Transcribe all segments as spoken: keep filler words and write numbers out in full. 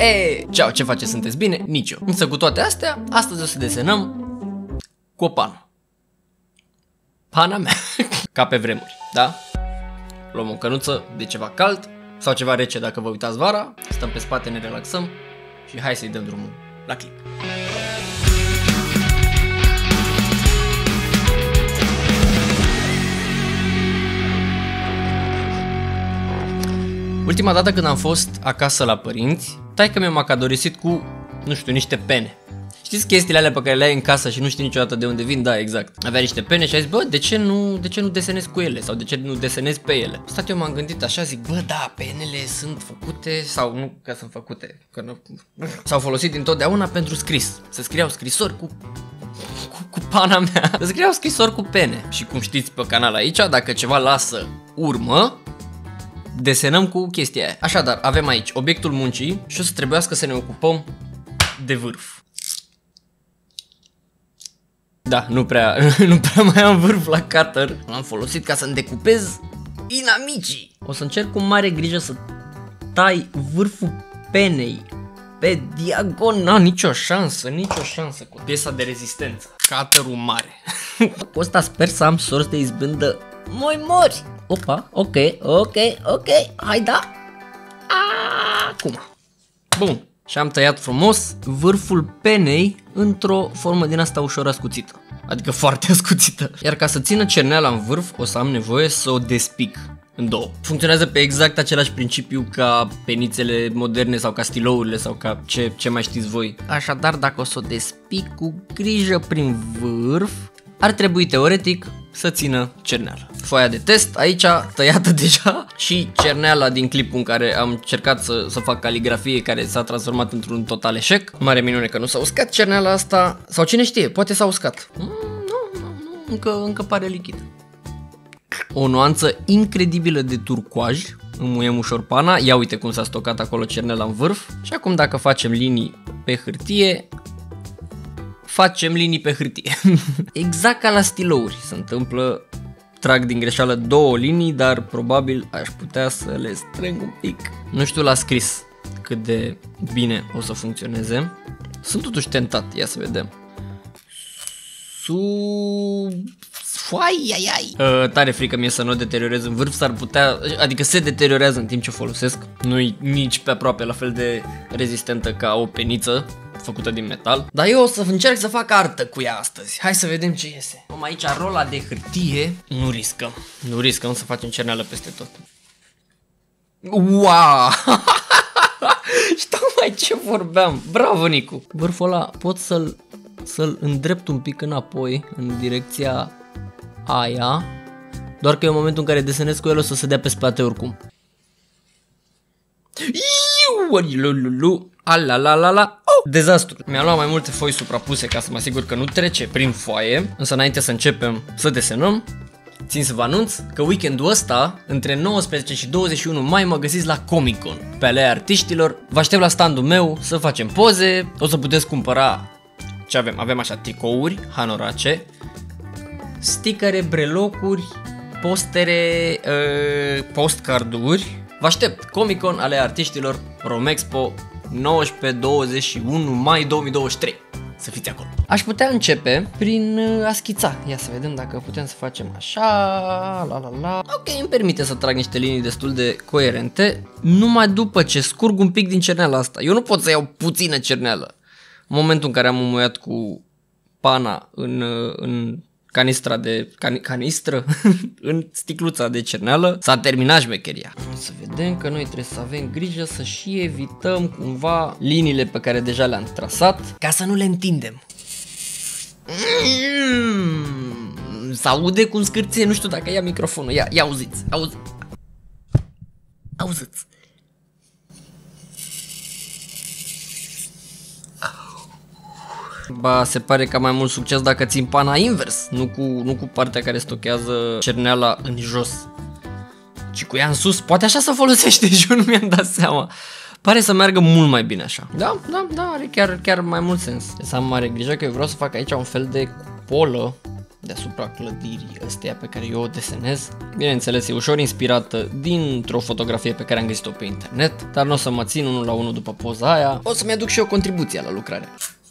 E, ceau, ce faceți? Sunteți bine? Nici eu. Însă cu toate astea, astăzi o să desenăm cu o pană. Pana mea. Ca pe vremuri, da? Luăm o cănuță de ceva cald sau ceva rece dacă vă uitați vara. Stăm pe spate, ne relaxăm și hai să-i dăm drumul la clip. Ultima dată când am fost acasă la părinți, taică-mi m-a cadorisit cu, nu știu, niște pene. Știți chestiile alea pe care le ai în casă și nu știi niciodată de unde vin? Da, exact. Avea niște pene și a zis, bă, de ce nu, de ce nu desenezi cu ele? Sau de ce nu desenezi pe ele? Stat eu m-am gândit așa, zic, bă, da, penele sunt făcute, sau nu că sunt făcute, că nu, s-au folosit dintotdeauna pentru scris. Se scriau scrisori cu, cu, cu pana mea. Se scriau scrisori cu pene. Și cum știți pe canal aici, dacă ceva lasă urmă, desenăm cu chestia aia. Așadar, avem aici obiectul muncii și o să trebuiască să ne ocupăm de vârf. Da, nu prea, nu prea mai am vârf la cutter. L-am folosit ca să-mi decupez inamicii. O să încerc cu mare grijă să tai vârful penei pe diagonal. Nicio șansă, nicio șansă cu piesa de rezistență. Cutterul mare. Cu ăsta sper să am sorți de izbândă moi mori. Opa, ok, ok, ok, hai da. Acum. Bun. Și am tăiat frumos vârful penei într-o formă din asta ușor ascuțită. Adică foarte ascuțită. Iar ca să țină cerneala în vârf, o să am nevoie să o despic în două. Funcționează pe exact același principiu ca penițele moderne sau ca stilourile sau ca ce, ce mai știți voi. Așadar, dacă o să o despic cu grijă prin vârf, ar trebui teoretic să țină cerneala. Foaia de test aici tăiată deja și cerneala din clipul în care am încercat să, să fac caligrafie care s-a transformat într-un total eșec. Mare minune că nu s-a uscat cerneala asta, sau cine știe, poate s-a uscat. Mm, nu, nu, nu, încă, încă pare lichid. O nuanță incredibilă de turcoaj, înmuiem ușor pana, ia uite cum s-a stocat acolo cerneala în vârf. Și acum dacă facem linii pe hârtie, facem linii pe hârtie. Exact ca la stilouri se întâmplă. Trag din greșeală două linii, dar probabil aș putea să le strâng un pic. Nu știu la scris cât de bine o să funcționeze. Sunt totuși tentat, ia să vedem. Sub... Foai, ai, ai. Uh, tare frică mie să nu o deteriorez în vârf, s-ar putea, adică se deteriorează în timp ce o folosesc. Nu-i nici pe aproape la fel de rezistentă ca o peniță făcută din metal. Dar eu o să încerc să fac artă cu ea astăzi. Hai să vedem ce iese. Am aici rola de hârtie. Nu riscăm. Nu riscăm să facem cerneală peste tot. Wow! Și tocmai ce vorbeam. Bravo, Nicu. Vârful ăla pot să-l să-l îndrept un pic înapoi în direcția aia. Doar că e în momentul în care desenez cu el o să se dea pe spate oricum. Alalalala. Oh! Dezastru. Mi-am luat mai multe foi suprapuse ca să mă asigur că nu trece prin foaie. Însă înainte să începem să desenăm, țin să vă anunț că weekendul ăsta, între nouăsprezece și douăzeci și unu mai, mă găsiți la Comic Con, pe Alea Artiștilor. Vă aștept la standul meu să facem poze. O să puteți cumpăra ce avem. Avem așa tricouri, hanorace, stickere, brelocuri, postere, uh, postcarduri. Vă aștept. Comic Con, Alea Artiștilor, Romexpo, nouăsprezece douăzeci și unu mai două mii douăzeci și trei. Să fiți acolo. Aș putea începe prin a schița. Ia să vedem dacă putem să facem așa, la la la. Ok, îmi permite să trag niște linii destul de coerente, numai după ce scurg un pic din cerneala asta. Eu nu pot să iau puțină cerneală. În momentul în care am înmuiat cu pana în, în canistra de can, canistră, în sticluța de cerneală, s-a terminat șmecheria. Să vedem că noi trebuie să avem grijă să și evităm cumva liniile pe care deja le-am trasat, ca să nu le întindem. Mm, s-aude cum scârție, nu știu dacă ia microfonul. Ia, ia auziți, auzi. Auziți. Ba, se pare că am mai mult succes dacă țin pana invers, nu cu, nu cu partea care stochează cerneala în jos, ci cu ea în sus. Poate așa se folosește și eu nu mi-am dat seama. Pare să meargă mult mai bine așa. Da, da, da, are chiar, chiar mai mult sens. Să am mare grijă că eu vreau să fac aici un fel de cupolă deasupra clădirii ăsteia pe care eu o desenez. Bineînțeles, e ușor inspirată dintr-o fotografie pe care am găsit-o pe internet, dar nu o să mă țin unul la unul după poza aia. O să-mi aduc și eu contribuția la lucrare.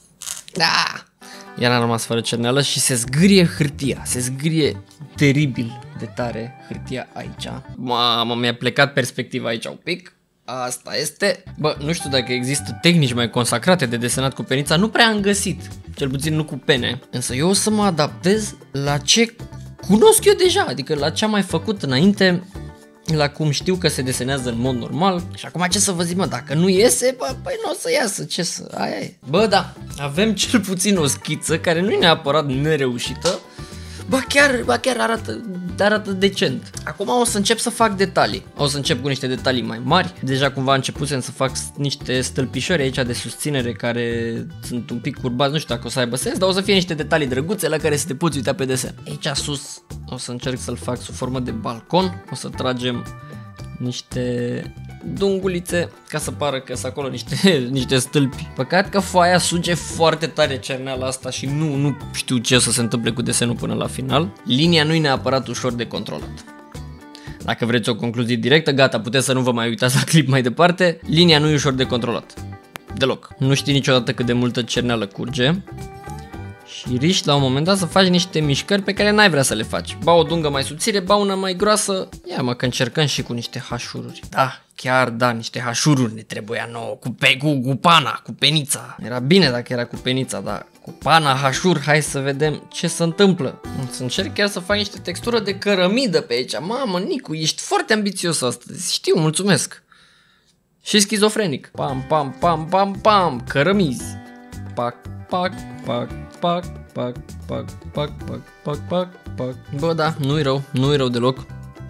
Da! Iar am rămas fără cerneală și se zgârie hârtia, se zgârie teribil de tare hârtia aici. Mamă, mi-a plecat perspectiva aici un pic. Asta este. Bă, nu știu dacă există tehnici mai consacrate de desenat cu penița, nu prea am găsit, cel puțin nu cu pene. Însă eu o să mă adaptez la ce cunosc eu deja, adică la ce am mai făcut înainte, la cum știu că se desenează în mod normal. Și acum ce să vă zic, mă, dacă nu iese, bă, păi nu o să iasă, ce să, aia e. Bă, da, avem cel puțin o schiță care nu e neapărat nereușită. Ba chiar, ba chiar arată, arată decent. Acum o să încep să fac detalii. O să încep cu niște detalii mai mari. Deja cumva începusem să fac niște stâlpișori aici de susținere care sunt un pic curbați. Nu știu dacă o să aibă sens, dar o să fie niște detalii drăguțe la care să te poți uita pe desen. Aici sus o să încerc să-l fac sub formă de balcon. O să tragem niște dungulițe ca să pară că sunt acolo niște, niște stâlpi. Păcat că foaia suge foarte tare cerneala asta și nu, nu știu ce o să se întâmple cu desenul până la final. Linia nu e neapărat ușor de controlat. Dacă vreți o concluzie directă, gata, puteți să nu vă mai uitați la clip mai departe. Linia nu e ușor de controlat. Deloc. Nu știi niciodată cât de multă cerneală curge. Și riști la un moment dat să faci niște mișcări pe care n-ai vrea să le faci. Ba o dungă mai subțire, ba una mai groasă. Ia mă că încercăm și cu niște hașururi. Da, chiar da, niște hașururi ne trebuia nouă. Cu, pe, cu, cu pana, cu penița. Era bine dacă era cu penița, dar cu pana, hașur, hai să vedem ce se întâmplă. Să încerc chiar să fac niște textură de cărămidă pe aici. Mamă, Nicu, ești foarte ambițios astăzi. Știu, mulțumesc. Și schizofrenic. Pam, pam, pam, pam, pam, cărămizi. Pac, pac, pac, pac, pac, pac, pac, pac, pac, pac, pac. Bă, da, nu-i rău, nu-i rău deloc.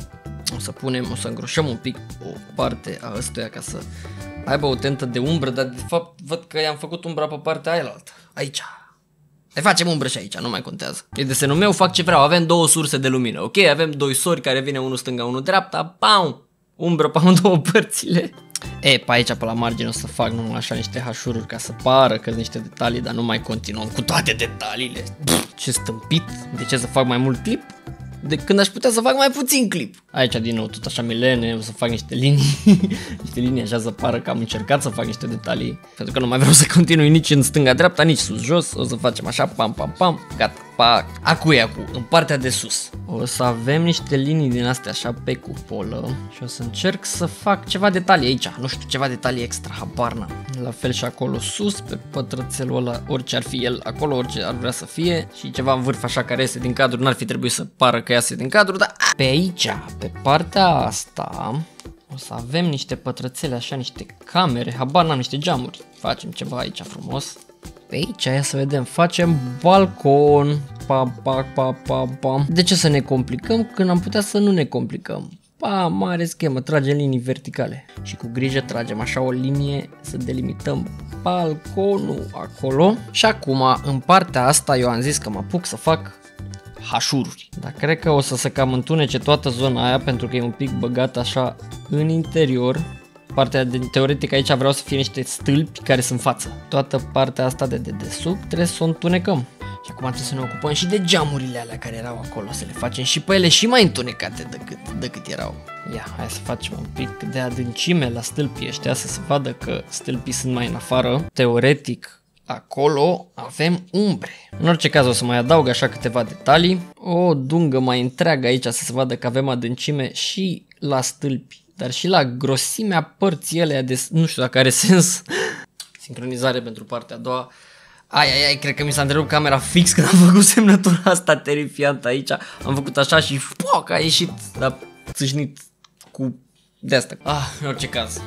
O să punem, o să îngroșăm un pic o parte a ăstuia ca să aibă o tentă de umbră, dar de fapt văd că i-am făcut umbra pe partea aia altă. Aici. Hai facem umbră și aici, nu mai contează. E desenul meu, fac ce vreau, avem două surse de lumină, ok? Avem doi sori care vine unul stânga, unul dreapta, pam! Umbră pe amândouă părțile. E, pe aici, pe la margine o să fac numai așa niște hașururi ca să pară că sunt niște detalii, dar nu mai continuăm cu toate detaliile. Pff, ce stâmpit, de ce să fac mai mult clip? De când aș putea să fac mai puțin clip. Aici din nou tot așa milene, o să fac niște linii, niște linii așa să pară că am încercat să fac niște detalii. Pentru că nu mai vreau să continui nici în stânga-dreapta, nici sus-jos, o să facem așa, pam, pam, pam, gata, pac. Acu e acu, în partea de sus. O să avem niște linii din astea așa pe cupolă și o să încerc să fac ceva detalii aici, nu știu, ceva detalii extra, habar n-am. La fel și acolo sus, pe pătrățelul ăla, orice ar fi el, acolo orice ar vrea să fie și ceva în vârf așa care iese din cadru, n-ar fi trebuit să pară că iese din cadru, dar pe aici, pe partea asta, o să avem niște pătrățele așa, niște camere, habar n-am, niște geamuri. Facem ceva aici frumos. Pe aici, ia să vedem, facem balcon. Pam, pam, pam, pam, pam. De ce să ne complicăm când am putea să nu ne complicăm? Pa, mare schemă, tragem linii verticale. Și cu grijă tragem așa o linie să delimităm balconul acolo. Și acum, în partea asta, eu am zis că mă apuc să fac hașururi. Dar cred că o să se cam întunece toată zona aia pentru că e un pic băgat așa în interior. Partea de teoretic aici vreau să fie niște stâlpi care sunt față. Toată partea asta de dedesubt trebuie să o întunecăm. Și acum trebuie să ne ocupăm și de geamurile alea care erau acolo, să le facem și pe ele și mai întunecate decât, decât erau. Ia, hai să facem un pic de adâncime la stâlpii ăștia, să se vadă că stâlpii sunt mai în afară. Teoretic, acolo avem umbre. În orice caz o să mai adaug așa câteva detalii. O dungă mai întreagă aici să se vadă că avem adâncime și la stâlpi, dar și la grosimea părții alea de... Nu știu dacă are sens. Sincronizare pentru partea a doua. Ai, ai, ai, cred că mi s-a întrerupt camera fix când am făcut semnătura asta terifiantă aici. Am făcut așa și poc, a ieșit, a țâșnit cu de asta. Ah, în orice caz.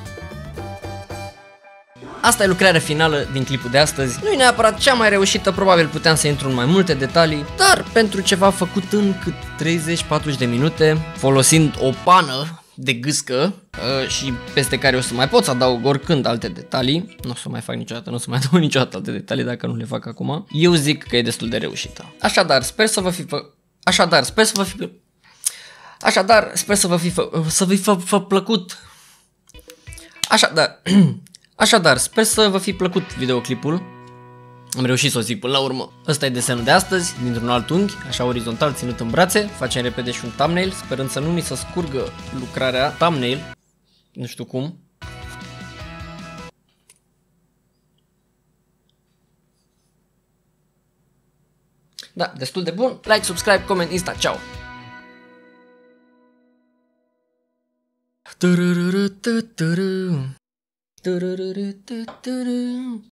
Asta e lucrarea finală din clipul de astăzi. Nu e neapărat cea mai reușită, probabil puteam să intru în mai multe detalii, dar pentru ceva făcut în cât treizeci patruzeci de minute, folosind o pană de gâscă uh, și peste care o să mai pot să adaug oricând alte detalii. Nu o să mai fac niciodată, nu o să mai adaug niciodată alte detalii dacă nu le fac acum. Eu zic că e destul de reușită. Așadar, sper să vă fi fă... Așadar, sper să vă fi Așadar, sper să vă fi fă... să vă fi fă... Fă plăcut. Așadar, Așadar, sper să vă fi plăcut videoclipul. Am reușit să o zic până la urmă. Ăsta e desenul de astăzi, dintr-un alt unghi, așa orizontal ținut în brațe. Facem repede și un thumbnail, sperând să nu mi se scurgă lucrarea. Thumbnail, nu știu cum. Da, destul de bun. Like, subscribe, comment, Insta, ciao!